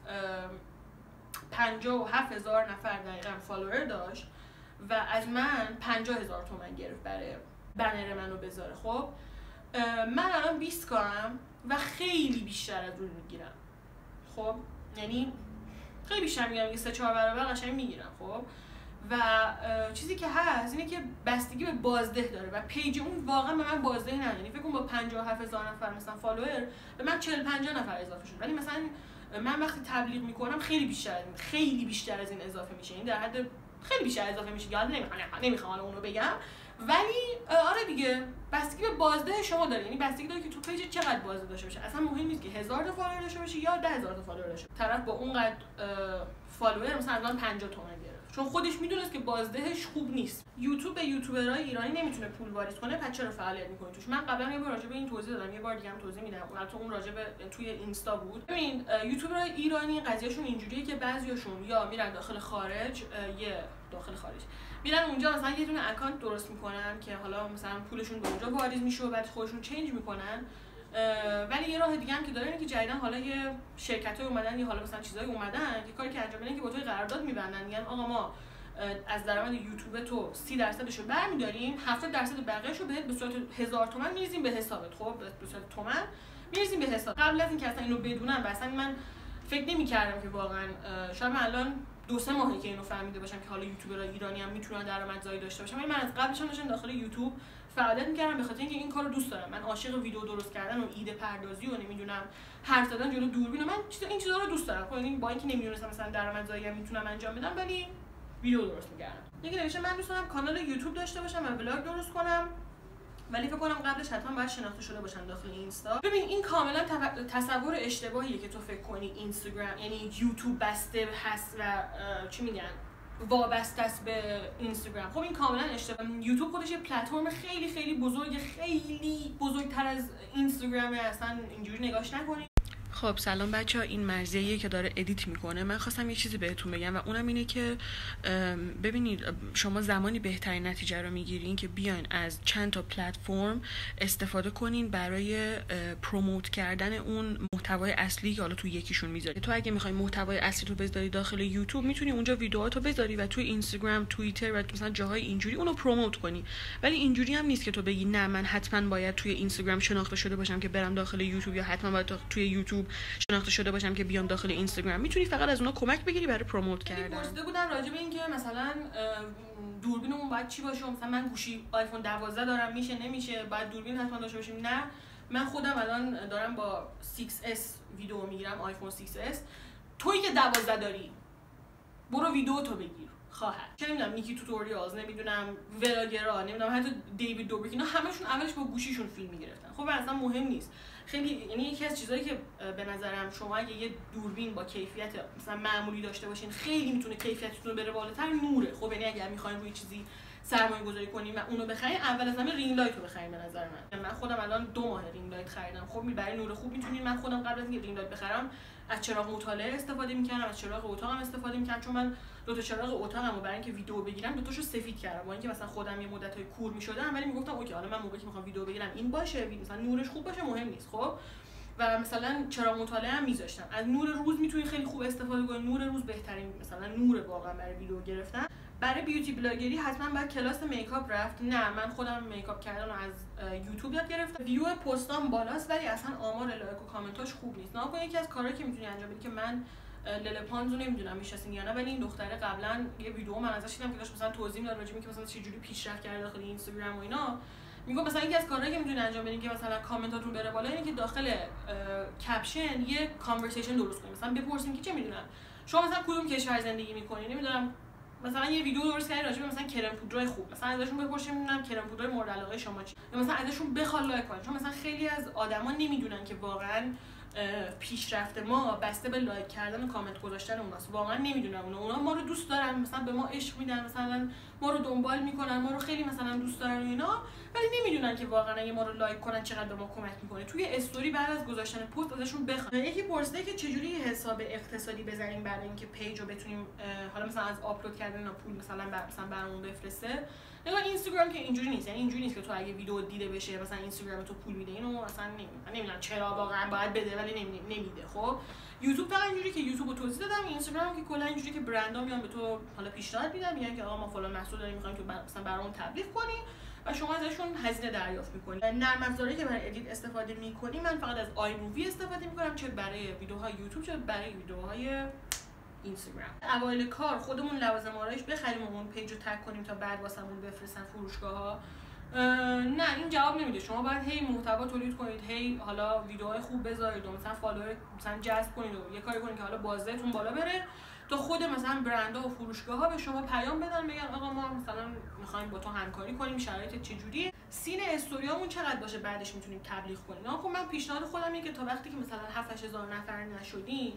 پنجاه و هفت هزار نفر دقیقاً فالوور داشت و از من پنجاه هزار تومان گرفت برای بنر منو بذاره. خب من الان بیست کارم و خیلی بیشتر از اون میگیرم، خب یعنی خیلی بیشتر میگیرم، یه سه چهار برابر قشنگ میگیرم. خب و چیزی که هست اینه که بستگی به بازده داره و پیج اون واقعا به من بازده نداره. یعنی فکر کنم با پنجاه و هفت هزار نفر مثلا فالوور به من چهل پنجاه نفر اضافه شد، ولی مثلا من وقتی تبلیغ میکنم خیلی بیشتر از این خیلی بیشتر از این اضافه میشه، این در حد خیلی بیشتر اضافه میشه. یاد نمیخوام نمیخوام حالا اونو بگم، ولی آره دیگه بستگی به بازده شما داره. یعنی بستگی داره که تو پیج چقدر بازده داشته باشه. اصلا مهم نیست که هزار تا فالوور داشته باشه یا ده هزار تا فالوور داشته باشه. طرف با اونقدر فالوور مثلا از من پنجاه تومن گرفت چون خودش میدونست که بازدهش خوب نیست. یوتیوب به یوتیوبرای ایرانی نمیتونه پول واریز کنه، پس چرا فعالیت میکنه توش؟ من قبلا یه بار راجع به این توضیح دادم، یه بار دیگه هم توضیح میدم، البته اون راجع به توی اینستا بود. ببین یوتیوبرای ایرانی قضیهشون اینجوریه که بعضیاشون یا میرن داخل خارج، یه داخل خارج میرن اونجا مثلا یه دونه اکانت درست میکنن که حالا مثلا پولشون به اونجا واریز میشه و بعد خودشون چنج میکنن. ولی یه راه دیگه هم که داره اینه که جدیدن حالا یه شرکتای اومدن یا حالا مثلا چیزایی اومدن که کاری که انجام میدن که با توی قرارداد میبندن، میگن آقا ما از درآمد یوتیوب تو سی درصدش رو برمی‌داریم، هفتاد درصد بقیه‌اش رو بهت به صورت هزار تومان میریزیم به حسابت. خب به صورت تومان میریزیم به حساب. قبل از اینکه اصلا اینو بدونم اصلا من فکر نمی‌کردم که واقعا شاید من الان دو سه ماهه که اینو فهمیده باشم که حالا یوتیوبرای ایرانی هم میتونن درآمدزایی داشته باشن. ولی من از قبلش هم داشتم داخل یوتیوب فعالیت می‌کردم به خاطر اینکه این کارو دوست دارم. من عاشق ویدیو درست کردن و ایده پردازی و نمیدونم حرف زدن جلو دوربین و من چیزا این چیزا رو دوست دارم. خب این با اینکه نمیدونستم مثلا درآمدزایی هم میتونم انجام بدم ولی ویدیو درست می‌کردم. یکی نوشته من دوست دارم کانال یوتیوب داشته باشم و ولاگ درست کنم، ولی فکر کنم قبلش حتما باید شناخته شده باشن داخل اینستا. ببین این کاملا تصور اشتباهیه که تو فکر کنی اینستاگرام یعنی یوتیوب بسته هست و چی میگن وابسته است به اینستاگرام. خب این کاملا اشتباه. یوتیوب خودش یه پلتفرم خیلی خیلی بزرگه، خیلی بزرگتر از اینستاگرامه، اصلا اینجوری نگاش نکنید. خب سلام بچه ها، این مرزیه که داره ادیت میکنه. من خواستم یه چیزی بهتون بگم و اونم اینه که ببینید شما زمانی بهترین نتیجه رو میگیرین که بیاین از چند تا پلتفرم استفاده کنین برای پروموت کردن اون محتوای اصلی که حالا تو یکیشون میذاری. تو اگه میخوای محتوای اصلی رو بذاری داخل یوتیوب میتونی اونجا ویدیوهاتو بذاری و توی اینستاگرام، توییتر و مثلا جاهای اینجوری اونو پروموت کنی. ولی اینجوری هم نیست که تو بگی نه من حتما باید توی اینستاگرام شناخته شده باشم که برم داخل یوتیوب یا حتما باید توی یوتیوب شناخته شده باشم که بیام داخل اینستاگرام. میتونی فقط از اونها کمک بگیری برای پروموت کردن. پرسیده بودن راجع به اینکه مثلا دوربینمون باید چی باشه، مثلا من گوشی آیفون دوازده دارم میشه نمیشه باید دوربین حتما داشته باشیم. نه من خودم الان دارم با سیکس اس ویدیو میگیرم، آیفون سیکس اس. تویی که دوازده داری برو ویدیو تو بگیر خواهر. چه نمیدونم نیکی توتوریالز، نمیدونم ولاگرا، نمیدونم حتی دیوید دوبریک، اینا همشون اولش با گوشیشون فیلم میگرفتن. خب اصلا مهم نیست. خیلی یعنی یکی از چیزایی که به نظرم شما اگه یه دوربین با کیفیت مثلا معمولی داشته باشین خیلی میتونه کیفیتتون رو بره بالاتر، نوره. خب یعنی اگر میخواین روی چیزی سرمایه گذاری کنیم و اونو بخریم، اول از همه رینگ لایت رو بخریم. به نظر من من خودم الان دو ماه رینگ لایت خریدم. خب برای نور خوب میتونید، من خودم قبل از اینکه رینگ لایت بخرم از چراغ مطالعه استفاده میکردم، از چراغ اتاقم استفاده میکردم، چون من دو تا چراغ اتاقمو برای اینکه ویدیو بگیرم دو تاشو سفید کردم، با اینکه مثلا خودم یه مدتای کور میشدم ولی میگفتم اوکی حالا من موقعی که میخوام ویدیو بگیرم این باشه، مثلا نورش خوب باشه مهم نیست. خب و مثلا چراغ مطالعه هم میذاشتم. از نور روز میتونید خیلی خوب استفاده کنید. نور روز بهترین مثلا نور واقعا برای ویدیو گرفتن. برای بیوتی بلاگری حتما باید کلاس میکاپ رفت. نه من خودم میکاپ کردن رو از یوتیوب یاد گرفتم. ویو پستام بالاست ولی اصلا آمار لایک و کامنتاش خوب نیست. نه یکی از کارهایی که میتونی انجام بدی که من لله پانز رو نمیدونم میشناسین یا نه، ولی این دختره قبلا یه ویدیو من ازش دیدم که داشت مثلا توضیح میداد راجع به اینکه مثلا چه جوری پیشرفت کرده داخل اینستاگرام و اینا. میگم مثلا یکی از کارهایی که میتونید انجام بدین که مثلا کامنتاتون بره بالا اینه که داخل کپشن یه کانورسیشن درست کنید. مثلا بپرسین که چه میدونم شما مثلا کدوم کشور زندگی میکنید، نمیدونم مثلا یه ویدیو درست کردین راجع به مثلا کرم پودرای خوب، مثلا ازشون بپرسین میدونم کرم پودرای مورد علاقه شما چیه، یا مثلا ازشون بخواد لایک کنین، چون مثلا خیلی از آدما نمیدونن که واقعا پیشرفت ما بسته به لایک کردن و کامنت گذاشتن اوناست. واقعا نمیدونن اونا اونا ما رو دوست دارن، مثلا به ما عشق میدن، مثلا ما رو دنبال میکنن، ما رو خیلی مثلا دوست دارن و اینا، ولی نمیدونن که واقعا اگه ما رو لایک کنن چقدر به ما کمک میکنه. توی استوری بعد از گذاشتن پست ازشون بخوام. یکی پرسیده که چجوری حساب اقتصادی بزنیم برای اینکه پیج رو بتونیم حالا مثلا از آپلود کردن پول مثلا بر مثلا برامون بفرسته. نگاه اینستاگرام که اینجوری نیست، یعنی اینجوری نیست که تو اگه ویدیو دیده بشه مثلا اینستاگرام تو پول میده، اینو اصلا نمیدونم نمیدونم چرا واقعا باید بده ولی نمیده. خب یوتیوب تا اینجوری که یوتیوب رو توضیح دادم، اینستاگرام که کلا اینجوری که برندها میان به تو حالا پیشنهاد میدن، میگن که آقا ما فلان محصول داریم میخوایم تو مثلا برامون تبلیغ کنی و شما ازشون هزینه دریافت میکنی. نرم افزاری که برای ادیت استفاده میکنی، من فقط از آی مووی استفاده میکنم، چه برای ویدیوهای یوتیوب چه برای ویدیوهای اینستاگرام. اوایل کار خودمون لوازم آرایش بخریم و اون پیج رو تگ کنیم تا بعد واسمون بفرستن فروشگاه‌ها. نه این جواب نمیده. شما باید هی محتوا تولید کنید، هی حالا ویدیوهای خوب بذارید و مثلا فالوور مثلا جذب کنید و یه کاری کنید که حالا بازدهتون بالا بره تا خود مثلا برندها و فروشگاه‌ها به شما پیام بدن بگن آقا ما مثلا می‌خوایم با تو همکاری کنیم، شرایط چجوریه، سین استوریامون چقدر باشه بعدش میتونیم تبلیغ کنیم. خب من پیشنهاد خودم اینه که تا وقتی که مثلا هفت هزار نفر نشدین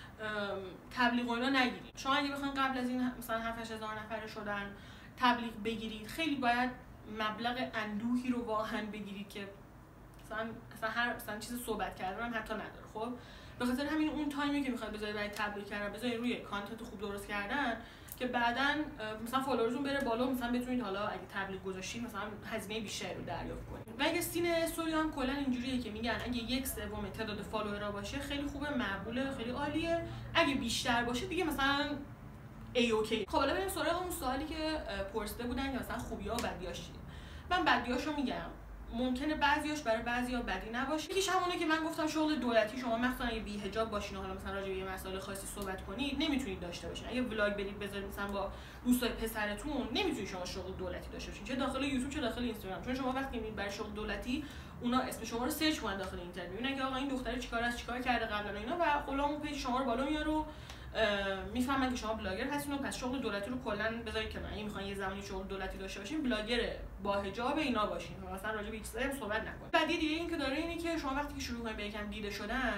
تبلیغ اینا نگیرید. شما اگه بخواید قبل از این مثلا هفت هزار نفر شدن تبلیغ بگیرید، خیلی باید مبلغ اندوهی رو واقعا بگیرید که مثلا مثلا هر مثلا چیز صحبت کردن هم حتی نداره. خب به خاطر همین اون تایمی که میخواید بذارید برای تبلیغ کردن بذارید روی کانتنت خوب درست کردن که بعداً مثلا فالوورتون بره بالا، مثلا بتونید حالا اگه تبلیغ گذاشتین مثلا هزینه بیشتری رو دریافت کنید. و اگه سین استوری هم کلا اینجوریه که میگن اگه یک سوم تعداد فالوورا باشه خیلی خوبه، مقبوله، خیلی عالیه. اگه بیشتر باشه دیگه مثلا ای اوکی. خب حالا بریم سراغ اون سوالی که پرسیده بودن که مثلا خوبی‌ها و بدیاش چیه. من بدیاشو میگم. ممکنه بعضیاش برای بعضیا بدی نباشه. یکیش همونه که من گفتم شغل دولتی شما مثلا اگه بی حجاب باشین و حالا مثلا راجع به یه مسائل خاصی صحبت کنید نمیتونید داشته باشین. اگه ولاگ برید بذارید مثلا با دوستای پسرتون نمیتونید شما شغل دولتی داشته باشین، چه داخل یوتیوب چه داخل اینستاگرام، چون شما وقتی میرید برای شغل دولتی اونا اسم شما رو سرچ می‌کنن داخل اینترنت، می‌بینن که آقا این دختره چیکار از چیکار کرده قبلا اینا و کلا اون پیج شما رو بالا میاره و میفهمن که شما بلاگر هستین و پس شغل دولتی رو کلا بذارید کنار. اگه میخواین یه زمانی شغل دولتی داشته باشین بلاگر با حجاب اینا باشین، مثلا راجع به چیزایی هم صحبت نکنید. بعد دیگه این که داره اینه که شما وقتی که شروع کنید به یکم دیده شدن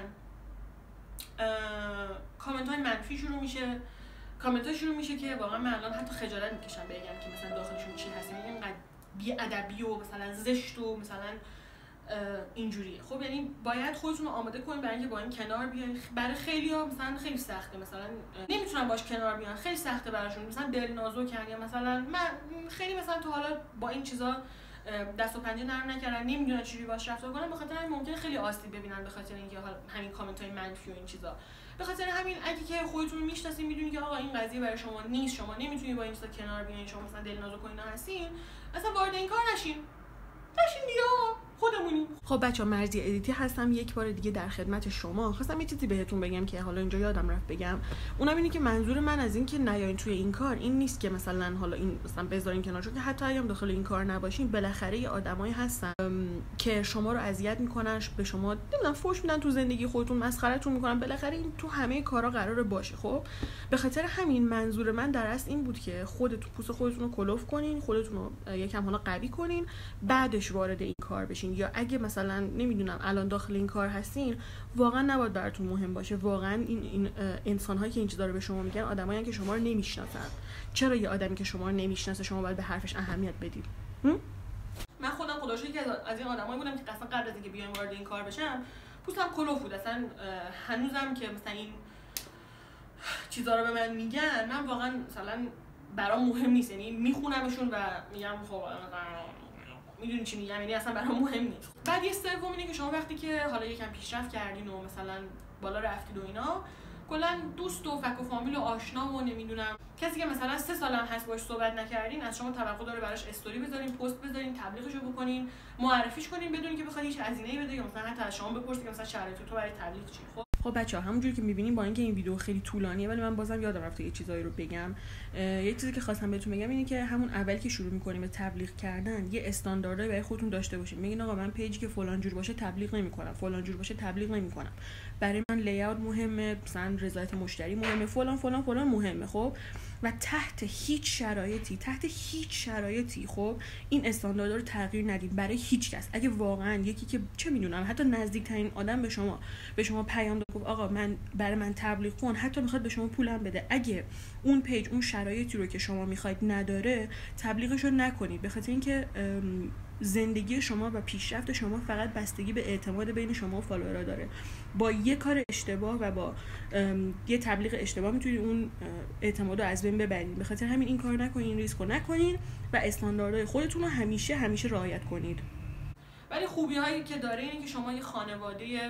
کامنت های منفی شروع میشه، کامنت ها شروع میشه که واقعا من الان حتی خجالت میکشم بگم که مثلا داخلشون چی هست، یعنی اینقدر بی ادبی و مثلا زشت و مثلا اینجوریه. خب یعنی باید خودتون رو آماده کنید برای اینکه با این کنار بیاین. برای خیلی‌ها مثلا خیلی سخته، مثلا نمیتونن باش کنار بیان، خیلی سخته براشون، مثلا دل نازکن یا مثلا من خیلی مثلا تو حالا با این چیزا دست و پنجه نرم نکردن، نمیدونن چجوری باش رفتار کنن، به خاطر همین ممکنه خیلی آسیب ببینن به خاطر اینکه همین کامنت‌های منفی و این چیزا. به خاطر همین اگه که خودتون رو میشناسین میدونید که آقا این قضیه برای شما نیست، شما نمیتونید با این چیزا کنار بیاین، شما مثلا دل نازک و اینا هستین، اصلا وارد این کار نشین. نشین دیگه خودمونی. خب بچه‌ها مرزی ادیتی هستم یک بار دیگه در خدمت شما. خواستم یه چیزی بهتون بگم که حالا اینجا یادم رفت بگم. اونم اینه که منظور من از این که نیاین توی این کار این نیست که مثلا حالا این مثلا بذارین کنار، چون که حتی اگه داخل این کار نباشین بالاخره یه آدمایی هستن که شما رو اذیت میکنن، به شما نمیدونم فوش میدن تو زندگی خودتون، مسخرهتون میکنن. بالاخره این تو همه کارا قراره باشه. خب به خاطر همین منظور من در اصل این بود که خودتون پوست خودتون رو کلوف کنین، خودتون رو یکم حالا قوی کنین، بعدش وارد این کار بشین. باشین یا اگه مثلا نمیدونم الان داخل این کار هستین واقعا نباید براتون مهم باشه. واقعا این این انسان هایی که این چیزا رو به شما میگن آدمایی که شما رو نمیشناسن. چرا یه آدمی که شما رو نمیشناسه شما باید به حرفش اهمیت بدید؟ من خودم خدا شکر که از این آدمایی بودم که اصلا قبل از اینکه بیام وارد این کار بشم پوستم کلوف بود. اصلا هنوزم که مثلا این چیزا رو به من میگن من واقعا مثلا برام مهم نیست، یعنی میخونمشون و میگم خب میدونی چی میگم، یعنی اصلا برام مهم نیست. بعد یه سوم اینه که شما وقتی که حالا یکم پیشرفت کردین و مثلا بالا رفتید و اینا کلا دوست و فک و فامیل و آشنا و نمیدونم کسی که مثلا سه سال هم هست باش صحبت نکردین از شما توقع داره براش استوری بذارین، پست بذارین، تبلیغشو بکنین، معرفیش کنین بدون که بخواد هیچ هزینه‌ای بده یا مثلا حتی از شما بپرسه که مثلا شرایط تو برای تبلیغ چیه. خب خب بچه‌ها همونجوری که می‌بینین با اینکه این ویدیو خیلی طولانیه ولی من بازم یادم رفته یه چیزایی رو بگم. یه چیزی که خواستم بهتون بگم اینه که همون اول که شروع می‌کنیم به تبلیغ کردن یه استانداردی برای خودتون داشته باشین. میگین آقا من پیجی که فلان جور باشه تبلیغ نمی‌کنم، فلان جور باشه تبلیغ نمی‌کنم. برای من لی‌اوت مهمه، مثلا رضایت مشتری مهمه، فلان فلان فلان مهمه. خب و تحت هیچ شرایطی تحت هیچ شرایطی خب این استانداردها رو تغییر ندید برای هیچ کس. اگه واقعا یکی که چه میدونم حتی نزدیکترین آدم به شما به شما پیام داد گفت آقا من برای من تبلیغ کن، حتی میخواد به شما پولم بده، اگه اون پیج اون شرایطی رو که شما میخواید نداره تبلیغش رو نکنید، به خاطر اینکه زندگی شما و پیشرفت شما فقط بستگی به اعتماد بین شما و فالوورها داره. با یه کار اشتباه و با یه تبلیغ اشتباه میتونید اون اعتماد رو از بین ببرید. به خاطر همین این کار نکنین، این ریسک رو نکنین و استانداردهای خودتون رو همیشه همیشه رعایت کنید. ولی خوبی هایی که داره اینه که شما یه خانواده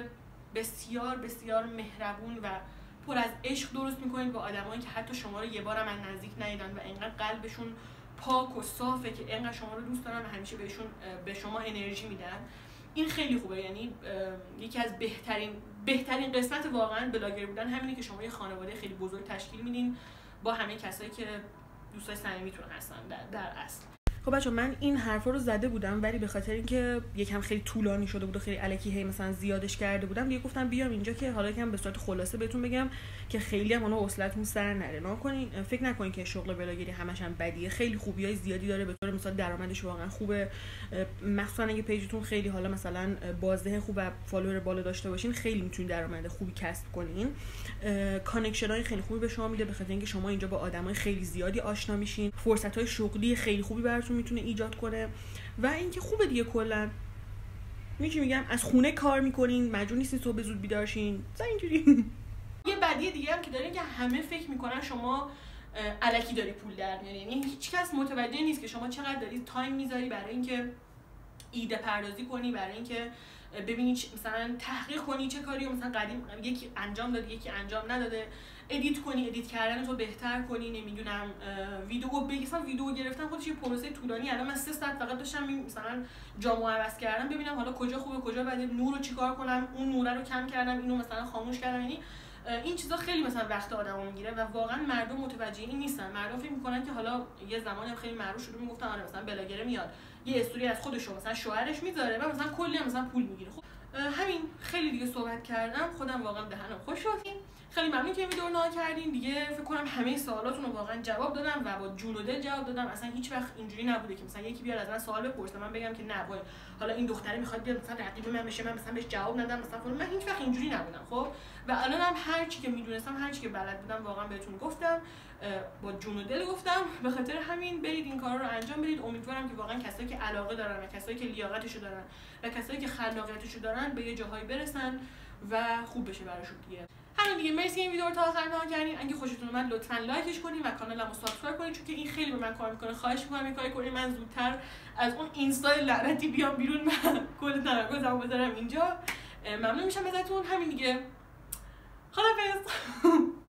بسیار بسیار مهربون و پر از عشق درست میکنید با آدمایی که حتی شما رو یه بارم از نزدیک ندیدن و اینقدر قلبشون پاک و صافه که اینقدر شما رو دوست دارن و همیشه بهشون به شما انرژی میدن. این خیلی خوبه، یعنی یکی از بهترین بهترین قسمت واقعا بلاگر بودن همینه که شما یه خانواده خیلی بزرگ تشکیل میدین با همه کسایی که دوستای صمیمیتون هستن در, در اصل. خب بچه‌ها من این حرفا رو زده بودم ولی به خاطر اینکه یکم خیلی طولانی شده بود و خیلی الکی هی مثلا زیادش کرده بودم دیگه گفتم بیام اینجا که حالا یکم به صورت خلاصه بهتون بگم که خیلی هم اونها وصلتون سر نره. نکنین فکر نکنین که شغل بلاگری همش هم بدیه، خیلی خوبیای زیادی داره. به طور مثال درآمدش واقعا خوبه، مخصوصا اگه پیجتون خیلی حالا مثلا بازده خوب و فالوور بالا داشته باشین خیلی میتونین درآمد خوبی کسب کنین. کانکشنای خیلی خوبی به شما میده به خاطر اینکه شما اینجا با آدمای خیلی زیادی آشنا میشین، فرصت‌های شغلی خیلی خوبی براتون میتونه ایجاد کنه و اینکه خوبه دیگه کلا میگم میگم از خونه کار میکنین، مجبور نیستین صبح زود بیدار شین. مثلا اینجوری یه بدیه دیگه هم که دارین که همه فکر میکنن شما الکی داری پول در میاری، یعنی هیچ کس متوجه نیست که شما چقدر داری تایم میذاری برای اینکه ایده پردازی کنی، برای اینکه ببینی مثلا تحقیق کنی چه کاری مثلا قدیم یکی انجام داده یکی انجام نداده، ادیت کنی، ادیت کردن تو بهتر کنی، نمیدونم ویدیو بگیسن ویدیو گرفتن خودش یه پروسه طولانی. الان من سه ساعت فقط داشتم مثلا جامو عوض کردم ببینم حالا کجا خوبه کجا بده، نور رو چیکار کنم، اون نوره رو کم کردم، اینو مثلا خاموش کردم. یعنی این چیزا خیلی مثلا وقت آدمو میگیره و واقعا مردم متوجه این نیستن. مردم فکر میکنن که حالا یه زمانی خیلی معروف شده میگفتن آره مثلا بلاگر میاد یه استوری از خودش رو مثلا شوهرش میذاره و مثلا کلی مثلا پول میگیره. خب همین خیلی دیگه صحبت کردم، خودم واقعا دهنم خوش شد. خیلی ممنون که این ویدیو رو نگاه کردین. دیگه فکر کنم همه سوالاتون رو واقعا جواب دادم و با جون و دل جواب دادم. اصلا هیچ وقت اینجوری نبوده که مثلا یکی بیاد از من سوال بپرسه من بگم که نه وای حالا این دختره میخواد بیاد مثلا رقیب من بشه من مثلا بهش جواب ندم مثلا فلان. من هیچ وقت اینجوری نبودم. خب و الانم هر چی که میدونستم هر چی که بلد بودم واقعا بهتون گفتم، با جون و دل گفتم. به خاطر همین برید این کارا رو انجام بدید. امیدوارم که واقعا کسایی که علاقه دارن و کسایی که لیاقتشو دارن و کسایی که خلاقیتشو دارن به یه جاهایی برسن و خوب بشه براشون دیگه. همین دیگه. مرسی این ویدیو رو تا آخر نگاه کردین. اگه خوشتون اومد لطفاً لایکش کنین و کانالمو سابسکرایب کنین چون که این خیلی به من کار میکنه. خواهش میکنم این کارو کنین من زودتر از اون اینستا لعنتی بیام بیرون و کل تمرکزمو بذارم اینجا. ممنون میشم ازتون. همین دیگه. خدافظ.